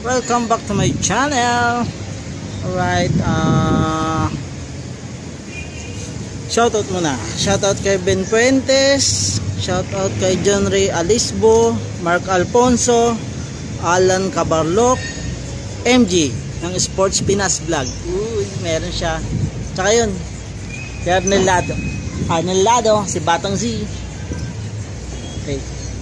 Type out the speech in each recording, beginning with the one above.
Welcome back to my channel. Alright, shoutout muna. Shoutout kay Ben Fuentes, shoutout kay John Ray Alisbo, Mark Alfonso, Alan Cabarloc, MG ng Sports Pinas Vlog. Uy, meron siya. Tsaka yun, si Arnel Lado, si Batang Z. Okay.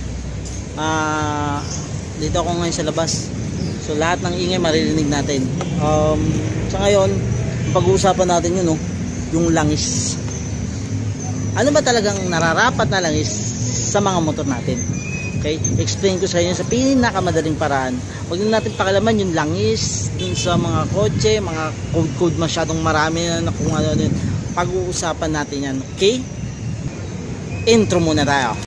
Dito ako ngayon sa labas. So lahat ng ingay maririnig natin. Sa ngayon, pag-uusapan natin yun, yung langis. Ano ba talagang nararapat na langis sa mga motor natin? Okay? Explain ko sa inyo sa pinakamadaling paraan. Huwag na natin pakalaman yung langis dun sa mga kotse, mga code masyadong marami na kung ano yun. Pag-uusapan natin yan. Okay? Intro muna tayo.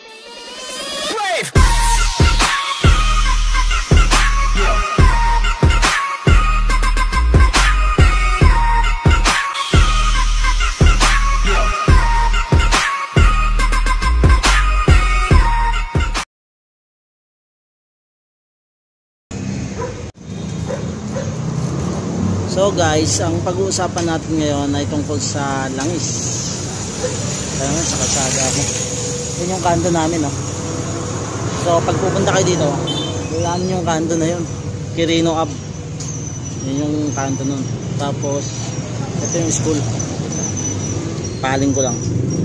So guys, ang pag-uusapan natin ngayon ay tungkol sa langis. Kaya nga sa kalsada ako. Yun yung kanto namin, no? So pag pupunta kayo dito, yan yung kanto na yun, Quirino Ave. Yun yung kanto nun. Tapos ito yung school. Paling ko lang.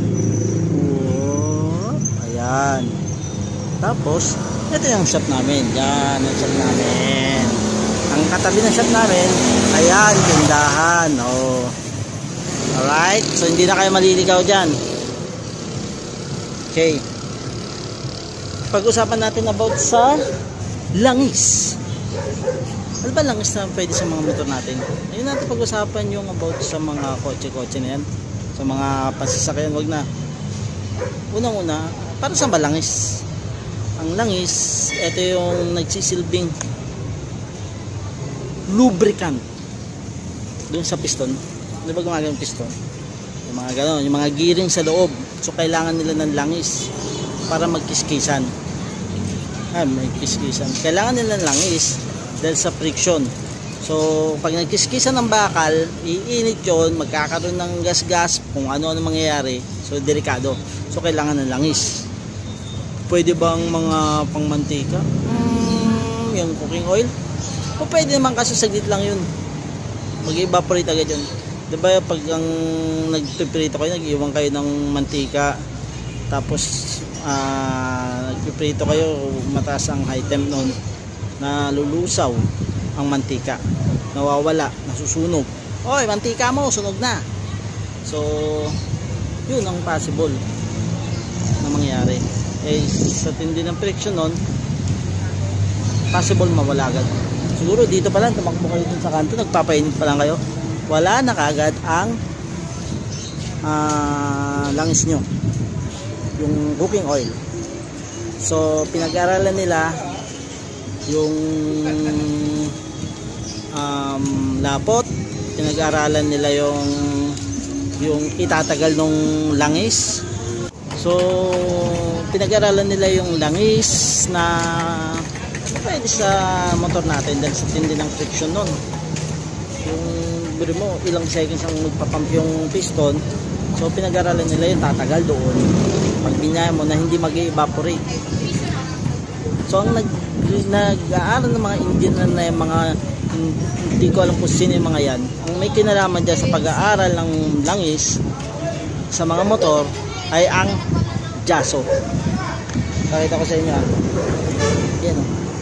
Ayan. Tapos ito yung shop namin. Yan yung shop namin. Ang katabi ng shop namin, ayan, tindahan. Alright, so hindi na kayo maliligaw dyan. Okay. Pag-usapan natin about sa langis. Ano ba langis na pwede sa mga motor natin? Ayun natin pag-usapan yung about sa mga kotse-kotse na yan. Sa mga pasasakyan, wag na. Unang-una, para saan ba langis? Ang langis, ito yung nagsisilbing lubricant doon sa piston. Di ba gumagano yung piston? Yung mga gano'n, yung mga gearing sa loob. So kailangan nila ng langis para magkiskisan. Magkiskisan. Kailangan nila ng langis dahil sa friction. So pag nagkiskisan ng bakal, iinit yun, magkakaroon ng gas-gas, kung ano-ano mangyayari. So delikado. So kailangan ng langis. Pwede bang mga pangmantika? Yung cooking oil? O pwede naman kasi saglit lang yun, mag-evaporate agad yun. Diba pag ang nagpiprito kayo, nag-iwan kayo ng mantika, tapos nagpiprito kayo, mataas ang high temp nun, na lulusaw ang mantika, nawawala, nasusunog. Oy, mantika mo, sunog na. So yun ang possible na mangyari. Sa tindi ng friction nun, possible mawala agad. Siguro dito pa lang, tumakbo kayo dun sa kanto, nagpapainit pa lang kayo, wala na kagad ang langis nyo, yung cooking oil. So pinag-aralan nila yung lapot, pinag-aralan nila yung itatagal nung langis. So pinag-aralan nila yung langis na pwede sa motor natin dahil sa tindi ng friction nun. Yung biro mo, ilang seconds ang magpapump yung piston. So pinag-aralan nila yung tatagal doon pag binaya mo na hindi mag-evaporate. So ang nag-aaral ng mga engineer na yung mga, hindi ko alam kung sino yung mga yan, ang may kinalaman dyan sa pag-aaral ng langis sa mga motor ay ang JASO. Pakita ko sa inyo. Yan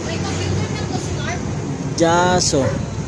JASO.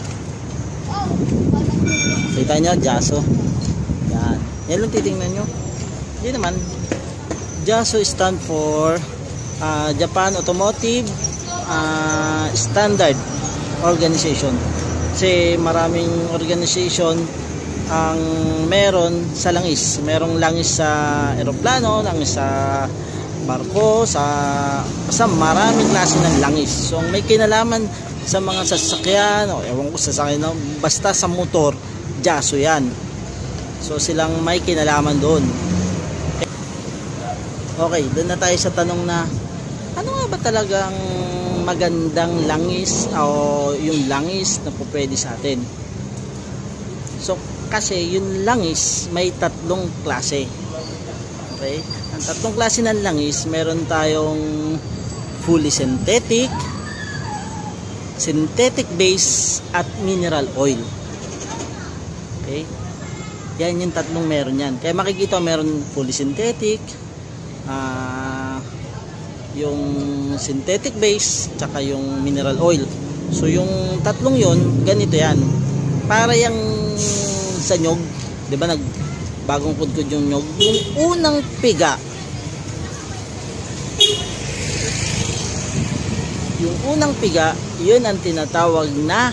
Kita nyo, JASO. Yan. Yan lang titingnan nyo. Hindi naman. JASO stand for Japan Automotive Standard Organization. Kasi maraming organization ang meron sa langis. Merong langis sa eroplano, langis sa barko, sa maraming klase ng langis. So may kinalaman sa mga sasakyan, ewan ko sasakyan, basta sa motor, JASO yan. So silang may kinalaman doon. Okay, doon na tayo sa tanong na ano nga ba talagang magandang langis o yung langis na pwede sa atin. So kasi yung langis may tatlong klase. Okay? Ang tatlong klase ng langis, meron tayong fully synthetic, synthetic base at mineral oil. Okay? Yan yung tatlong meron yan. Kaya makikita meron fully synthetic, yung synthetic base, tsaka yung mineral oil. So yung tatlong yon, ganito yan. Para yung sa nyog, 'di ba, bagong kudkod yung nyog, yung unang piga. Yung unang piga, yun ang tinatawag na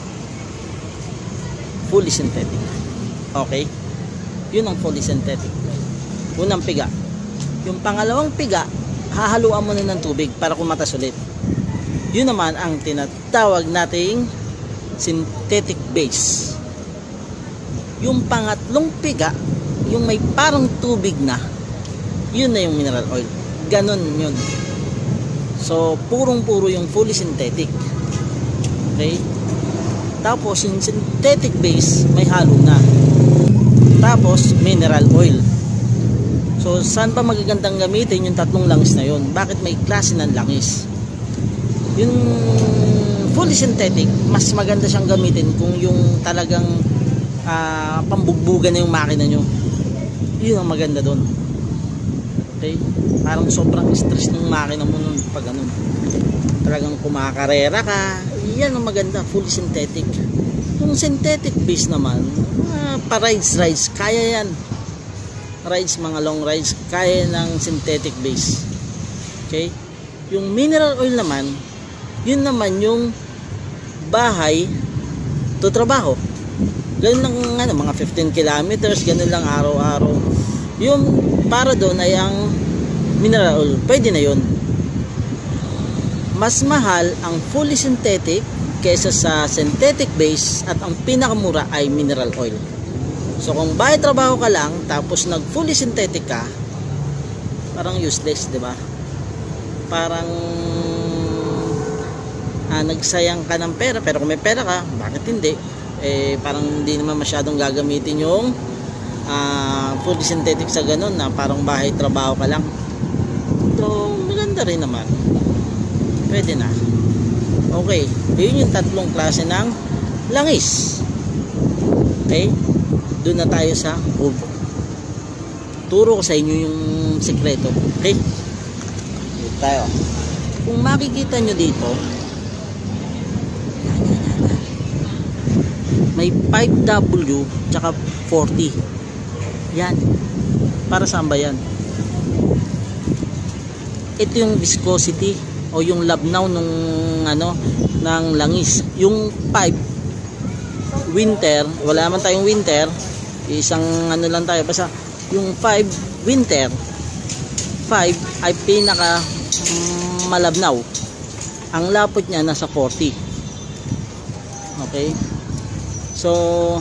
fully synthetic. Okay? Yun ang fully synthetic. Unang piga. Yung pangalawang piga, hahaluan mo na ng tubig para kumatas ulit. Yun naman ang tinatawag nating synthetic base. Yung pangatlong piga, yung may parang tubig na, yun na yung mineral oil. Ganon yun. So purong-puro yung fully synthetic. Okay? Tapos yung synthetic base may halo na. Tapos mineral oil. So saan pa magagandang gamitin yung tatlong langis na yun? Bakit may klase ng langis? Yung fully synthetic, mas maganda siyang gamitin kung yung talagang pambugbugan na yung makina nyo. Yun ang maganda doon. Okay? Parang sobrang stress ng makina mo nun pag ganun. Talagang kumakarera ka. Yan ang maganda, fully synthetic. Yung synthetic base naman, pa rides, kaya yan. Rides, mga long rides, kaya ng synthetic base. Okay? Yung mineral oil naman, yun naman yung bahay to trabaho. Ganun lang, mga 15 kilometers, ganun lang araw-araw. Yung para doon ay ang mineral oil, pwede na yun. Mas mahal ang fully synthetic kaysa sa synthetic base, at ang pinakamura ay mineral oil. So kung bahay trabaho ka lang tapos nag fully synthetic ka, parang useless, 'di ba? Parang nagsayang ka ng pera. Pero kung may pera ka, bakit hindi? Parang hindi naman masyadong gagamitin yung fully synthetic sa ganun na parang bahay trabaho ka lang. So maganda rin naman. Pwede na. Okay, yun yung tatlong klase ng langis. Okay? Doon na tayo sa hub. Turo ko sa inyo yung sekreto. Okay? Dito tayo. Kung makikita nyo dito, may 5W tsaka 40. Yan. Para saan ba yan? Ito yung viscosity o yung labnaw ng langis. Yung 5 winter, wala naman tayong winter, isang lang tayo, basta yung 5 winter, 5 ay pinaka malabnaw. Ang lapot niya nasa 40. Okay? So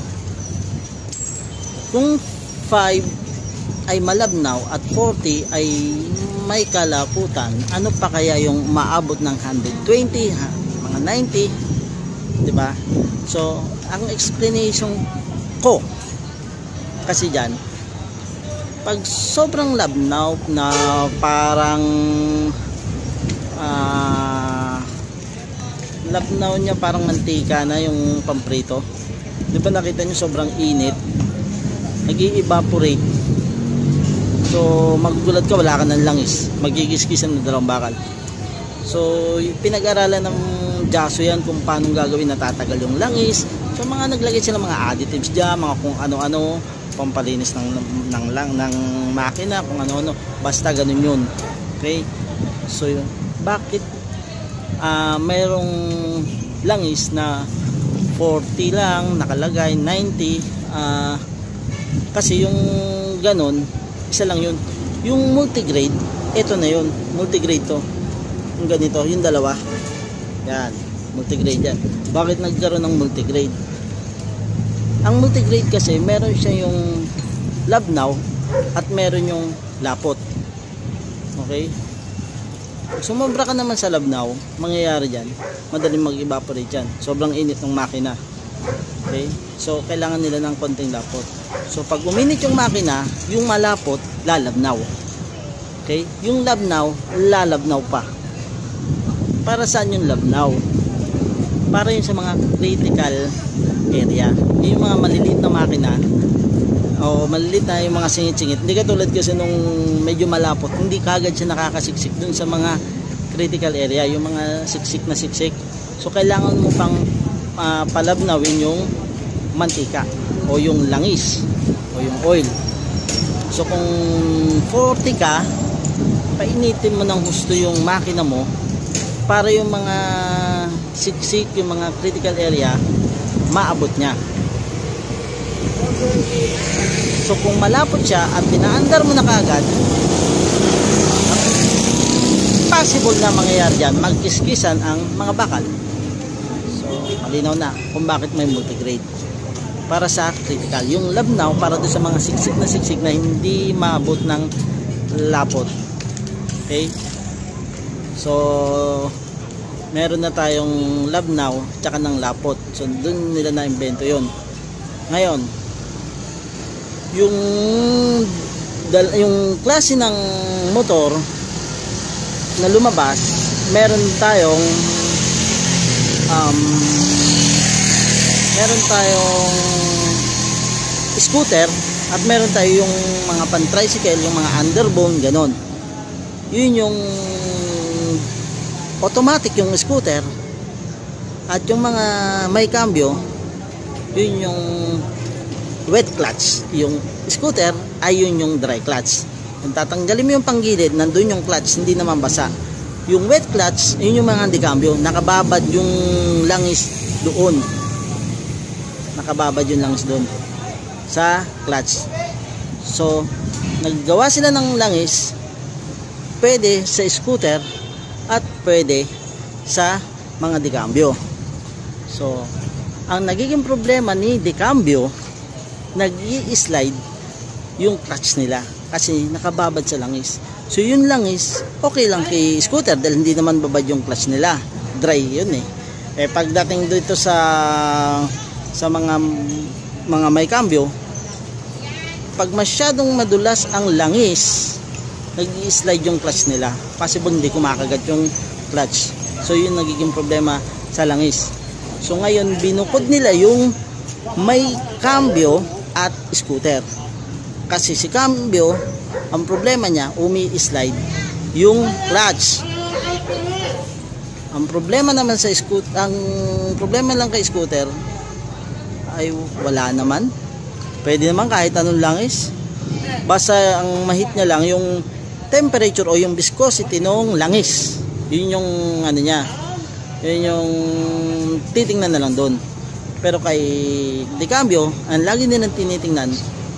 kung 5 ay malabnaw at 40 ay may kalaputan, ano pa kaya yung maabot ng 120, mga 90, 'di ba? So ang explanation ko kasi dyan, pag sobrang labnaw na parang labnaw niya parang mantika na yung pamprito, di ba nakita nyo sobrang init, nag-i-evaporate. So magugulat ka, wala ka ng langis, magigiskisan na dalawang bakal. So pinag-aralan ng Jaso yan kung paano gagawin natatagal yung langis. So mga naglagay sila mga additives dyan, mga kung ano-ano, pampalinis ng makina, kung ano-ano, basta ganun yun. Okay? So yun, bakit mayroong langis na 40 lang nakalagay, 90, kasi yung ganun, isa lang yun. Yung multigrade, ito na yun, multigrade to, yung ganito, yung dalawa yan, multigrade yan. Bakit nagkaroon ng multigrade? Ang multigrade kasi meron siya yung labnaw at meron yung lapot. Okay? Sumobra ka naman sa labnaw, mangyayari dyan, madaling mag-evaporate dyan. Sobrang init ng makina. Okay? So, kailangan nila ng konting lapot. So, pag uminit yung makina, yung malapot, lalabnaw. Okay? Yung labnaw, lalabnaw pa. Para saan yung labnaw? Para yun sa mga critical area. Yung mga maliliit na makina, o maliliit na yung mga singit-singit. Hindi katulad kasi nung medyo malapot, hindi kagad siya nakakasiksik dun sa mga critical area, yung mga siksik na siksik. So kailangan mo pang palabnawin yung mantika o yung langis o yung oil. So kung 40 ka, painitin mo ng husto yung makina mo para yung mga siksik, yung mga critical area, maabot niya. So kung malapot siya at pinaandar mo na kagad, possible na mangyayari dyan, magkiskisan ang mga bakal. So malinaw na kung bakit may multigrade. Para sa critical, yung labnaw para doon sa mga siksik na hindi maabot ng lapot. Okay? So meron na tayong labnaw tsaka ng lapot. So doon nila na-invento yun. Ngayon, yung klase ng motor na lumabas, meron tayong scooter at meron tayo yung mga pan-tricycle, yung mga underbone, ganon. Yun yung automatic yung scooter, at yung mga may cambio, yun yung wet clutch. Yung scooter ay yun yung dry clutch. Kung tatanggalin mo yung panggilid, nandun yung clutch, hindi naman basa. Yung wet clutch, yun yung mga di-cambio, nakababad yung langis doon. Nakababad yung langis doon sa clutch. So naggawa sila ng langis, pwede sa scooter at pwede sa mga di-cambio. So ang nagiging problema ni di-cambio, nag-i-slide yung clutch nila kasi nakababad sa langis. So yung langis, okay lang kay scooter dahil hindi naman babad yung clutch nila, dry yun eh. Pagdating dito sa mga may cambio, pag masyadong madulas ang langis, nag-i-slide yung clutch nila, possible hindi kumakagat yung clutch. So yun nagiging problema sa langis. So ngayon binukod nila yung may cambio at scooter, kasi si cambio ang problema niya, umi-slide yung clutch. Ang problema naman sa scooter, ang problema lang kay scooter ay wala naman, pwede naman kahit anong langis, basta ang mahit niya lang yung temperature o yung viscosity ng langis. Yun yung ano niya, yun yung titingnan na lang doon. Pero kay di-cambio, ang lagi nilang tinitingnan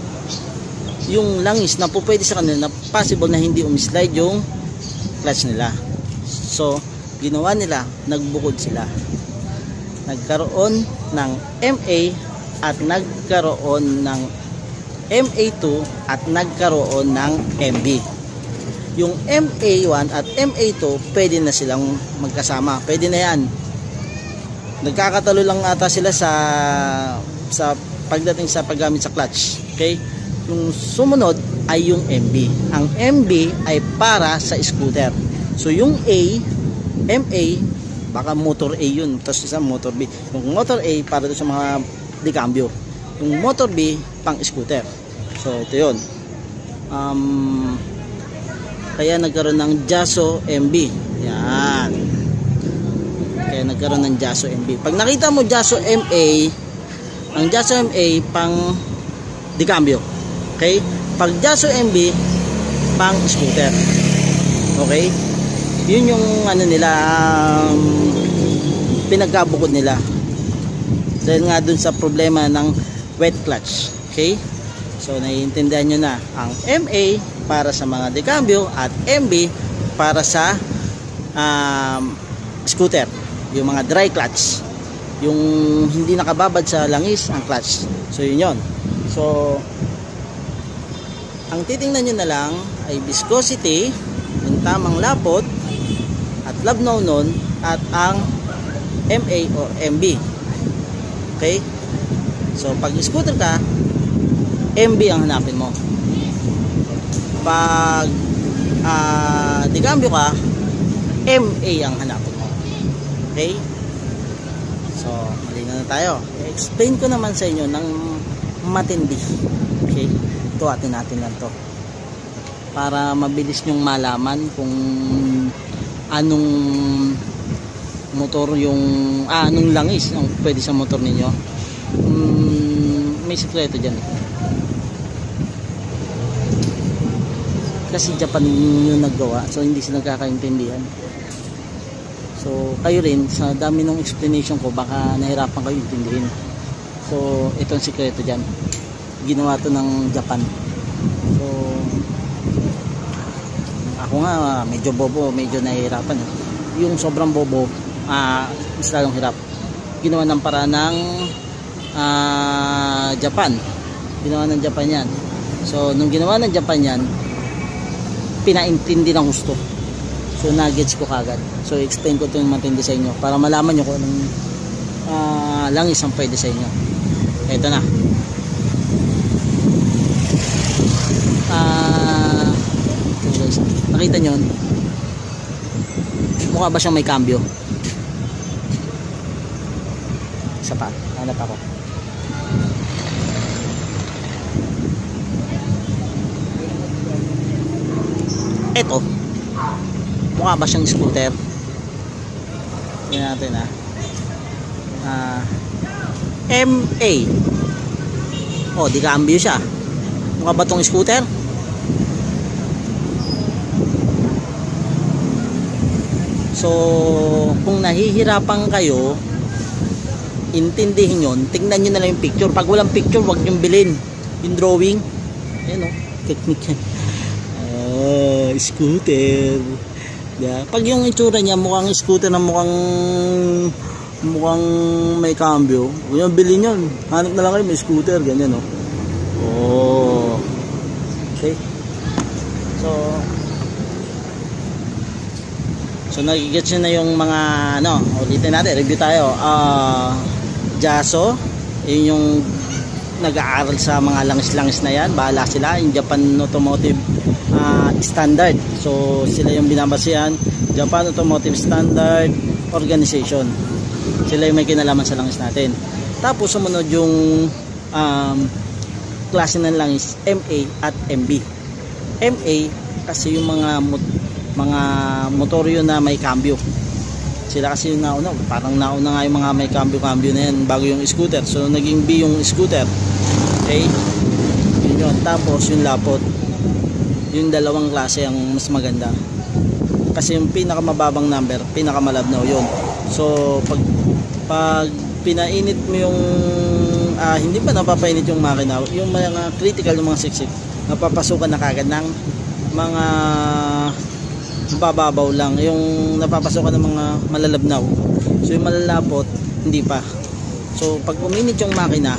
yung langis na po pwede sa kanila, na possible na hindi umislide yung clutch nila. So ginawa nila, nagbukod sila, nagkaroon ng MA at nagkaroon ng MA2 at nagkaroon ng MB. Yung MA1 at MA2 pwede na silang magkasama, pwede na yan. Nagkakatalo lang ata sila sa pagdating sa paggamit sa clutch. Okay? Yung sumunod ay yung MB. Ang MB ay para sa scooter. So yung MA, baka motor A yun, tapos isang motor B. Yung motor A para sa mga di-cambio, yung motor B pang scooter. So ito yun. Kaya nagkaroon ng Jaso MB. Yan. Kaya nagkaroon ng Jaso MB. Pag nakita mo Jaso MA, ang Jaso MA pang di-cambio. Okay? Pag Jaso MB pang scooter. Okay? Yun yung ano nila, pinagkabukod nila. Dahil nga dun sa problema ng wet clutch. Okay? So naiintindihan nyo na, ang MA para sa mga di-cambio at MB para sa scooter, yung mga dry clutch, yung hindi nakababad sa langis ang clutch. So yun yun. So ang titingnan nyo na lang ay viscosity, yung tamang lapot, labnaw nun at ang MA or MB. Okay? So pag scooter ka, MB ang hanapin mo. Pag di-cambio ka, MA ang hanapin mo. Okay? So malinaw na tayo. I-explain ko naman sa inyo ng matindi. Okay? Ito atin lang to para mabilis nyong malaman kung anong motor yung anong langis ang pwede sa motor ninyo. May sikreto dyan kasi Japan yung naggawa, so hindi sila nagkakaintindihan. So kayo rin sa dami ng explanation ko baka nahirapan kayo intindihin. So itong sikreto dyan, ginawa to ng Japan. So ako nga medyo bobo, medyo nahihirapan yung sobrang bobo, mas lalong hirap. Ginawa ng paraan ng Japan, ginawa ng Japan yan. So nung ginawa ng Japan yan, pinaintindi ng gusto, so nagets ko kagad. So explain ko ito yung matindi sa inyo para malaman nyo kung anong langis ang pwede sa inyo. Ito na. Nakita nyo, mukha ba siyang may cambio? Isa pa, hanap ako. Eto, mukha ba siyang scooter? Tingnan natin MA. Oh, di cambio siya. Mukha ba tong scooter? So kung nahihirapan kayo intindihin yun, tingnan nyo na lang yung picture. Pag walang picture, wag nyo bilhin yung drawing. Ayan o, technique yan. Scooter. Yeah. Pag yung itsura niya mukhang scooter na mukhang may cambio, huwag nyo bilhin yun. Hanap na lang kayo may scooter, ganyan o. Oh. Okay. So nagigets nyo na yung mga ulitin natin, review tayo. Jaso, yun yung nag-aaral sa mga langis-langis na yan, bahala sila. Yung Japan Automotive Standard, so sila yung binabasihan. Japan Automotive Standard Organization, sila yung may kinalaman sa langis natin. Tapos sumunod yung klase ng langis, MA at MB. MA kasi yung mga motor yun na may cambio. Sila kasi yung nauna, parang nauna nga yung mga may cambio na yan bago yung scooter. So naging B yung scooter. Okay, yun. Tapos yung lapot, yung dalawang klase ang mas maganda kasi yung pinakamababang number, pinakamalabnaw yun. So pag pinainit mo yung hindi pa napapainit yung makina, yung mga critical ng mga siksik, napapasukan na kagad ng mga bababaw lang, yung napapasukan ng mga malalabnaw. So yung malalapot hindi pa. So pag uminit yung makina,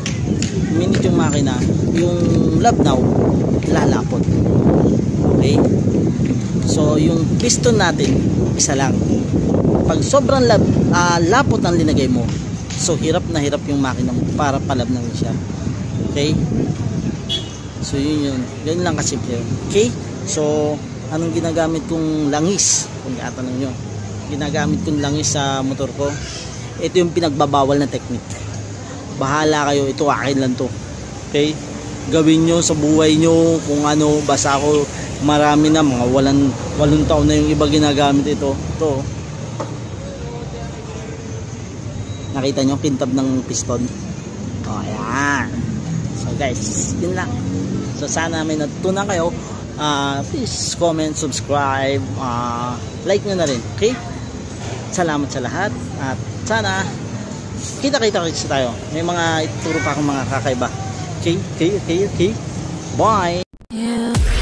yung labnaw lalapot. Okay, so yung piston natin isa lang. Pag sobrang lapot ang linagay mo, so hirap na hirap yung makina mo para palabnaw siya. Okay, so yun lang kasimple. Okay, so anong ginagamit kong langis? Kung tatanong nyo, ginagamit kong langis sa motor ko, ito yung pinagbabawal na technique. Bahala kayo, ito akin lang to. Okay, gawin nyo sa buhay nyo kung ano. Basta ako, marami na, mga 8 taon na yung iba ginagamit ito. Nakita nyo kintab ng piston. Oh, ayan. So guys, yun lang. So sana may natutunan kayo. Please comment, subscribe, like nyo na rin. Okay, salamat sa lahat at sana kita-kita tayo. May mga ituro pa akong mga kakaiba. Okay, bye.